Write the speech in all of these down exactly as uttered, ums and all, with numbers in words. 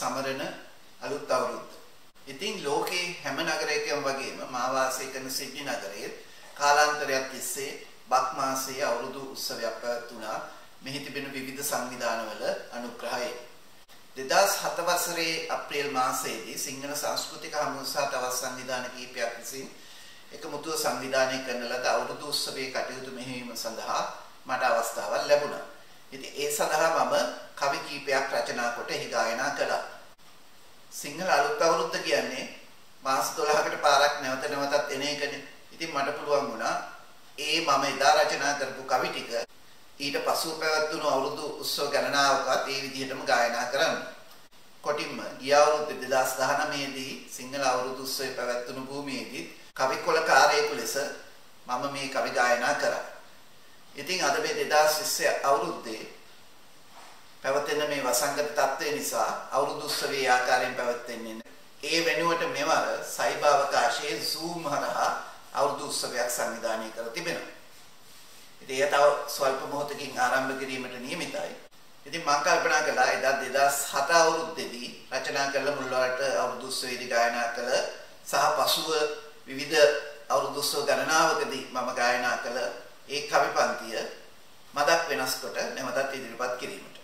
සමරන අලුත් අවුරුද්ද. ඉතින් ලෝකේ හැම නගරයකම වගේම මා වාසය කරන සිඩ්නි නගරයේ කාලාන්තරයක් තිස්සේ බක් මාසයේ අවුරුදු උත්සවයක් පැවැත්වුණා. මෙහි තිබෙන විවිධ සංවිධානවල අනුග්‍රහයෙන් දෙදහස් හත වසරේ අප්‍රේල් මාසයේදී සිංහල සංස්කෘතික හමුව සහ තවත් සංවිධාන කිහිපයක් විසින් එකමුතුව සංවිධානය කරන ලද අවුරුදු උත්සවයේ කටයුතු මෙහෙයීම සඳහා මට අවස්ථාවක් ලැබුණා. ඉතින් ඒ සඳහා මම කවි කිහිපයක් රචනා කොට එහි ගායනා කළා. සිංහල අලුත් අවුරුද්ද කියන්නේ මාස දොළහකට පාරක් නැවත නැවතත් එන එකනේ. ඉතින් මට පුළුවන් වුණා ඒ මම එදා රචනා කරපු කවි ටික ඊට පසුව පැවැත්වුණු අවුරුදු උත්සව ගණනාවකත් ඒ විදිහටම ගායනා කරන්න. කොටින්ම ගිය අවුරුදු දෙදහස් දහනවය දී සිංහල අවුරුදු උත්සවය පැවැත්වුණු භූමියේදී කවි කොළකාරයෙකු ලෙස මම මේ කවි ගායනා කරා. ඉතින් අද මේ දෙදහස් විස්ස අවුරුද්දේ පැවතෙන මේ වසංගත තත්ත්වය නිසා අවුරුදු උත්සවයේ ආකාරයෙන් පැවැත්වෙන්නේ නැහැ. ඒ වෙනුවට මෙවර සයිබර් අවකාශයේ Zoom හරහා අවුරුදු උත්සවයක් සංවිධානය කර තිබෙනවා. ඉතින් ඒ තව ස්වල්ප මොහොතකින් ආරම්භ කිරීමට නියමිතයි. ඉතින් මම කල්පනා කළා එදා දෙදහස් හත අවුරුද්දේදී රචනා කළ මුල්වලට අවුරුදු උත්සවයේදී ගායනා කළ සහ පසුව විවිධ අවුරුදු උත්සව ගණනාවකදී මම ගායනා කළ ඒ කවි පන්තිය මදක් වෙනස් කොට නැවතත් ඉදිරිපත් කිරීමට.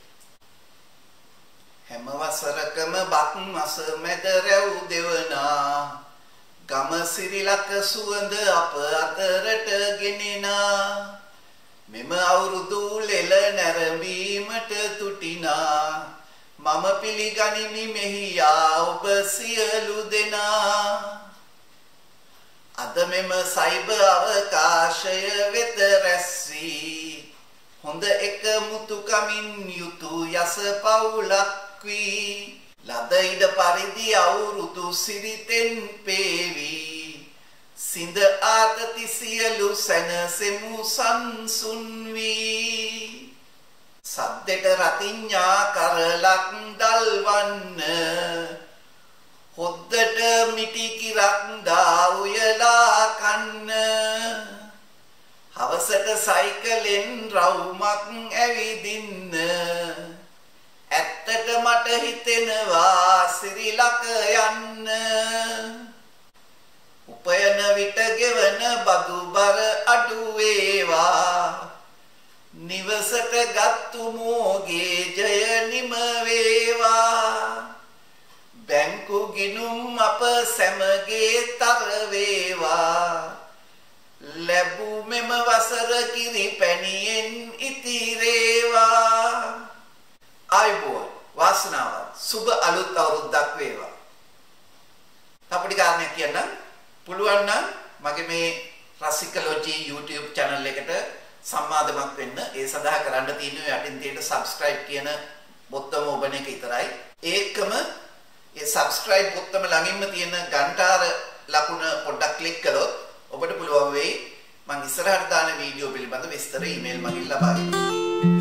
හැම වසරකම බක් මස මැද රැව් දෙවනා ගම සිරිලක සුවඳ අප අතරට ගෙනෙනා මෙම අවුරුදු ලෙල නැරඹීමට තුටිනා මම පිළිගනිමි මෙහි යා ඔබ සියලු දෙනා අද මෙම සයිබර් අවකාශය වෙත රැස් වී හොඳ එක මුතුකමින් යුතු යස පවුලක් වී ලද ඉඩ පරිදි අවුරුදු සිරිතෙන් පේවි සිඳ ආතති සියලු සැනසෙමු සංසුන් වී සද්දෙට රතිඤ්ඤා කරලක් දල්වන්න හොද්දට මිටි කිරක් දා උයලා කන්න හවසට සයිකලෙන් රවුමක් ඇවිදින්න ඇත්තට මට හිතෙනවා සිරිලක යන්න උපයන විට ගෙවන බදු බර අඩු වේවා නිවසට ගත්තු මෝගේ ජය නිම වේවා බැංකු ගිණුම් අප සැමගේ තර වේවා ලැබූ මෙම වසර කිරි පැණියෙන් ඉතිරේවා ආයුබෝවන් වාසනාවත් සුබ අලුත් අවුරුද්දක් වේවා. අපිට කාරණයක් කියන්න පුළුවන් නම් මගේ මේ රසිකලොජි YouTube channel එකට සම්මාදමක් වෙන්න. ඒ සඳහා කරන්න තියෙන්නේ යටින් තියෙන subscribe කියන බොත්තම ඔබන එක විතරයි. ඒකම ඒ subscribe බොත්තම ළඟින්ම තියෙන घंटाර ලකුණ පොඩ්ඩක් ක්ලික් කළොත් ඔබට පුළුවන් වෙයි මම ඉස්සරහට දාන වීඩියෝ පිළිබඳ විස්තර ඊමේල් මගින් ලබා දෙන්න.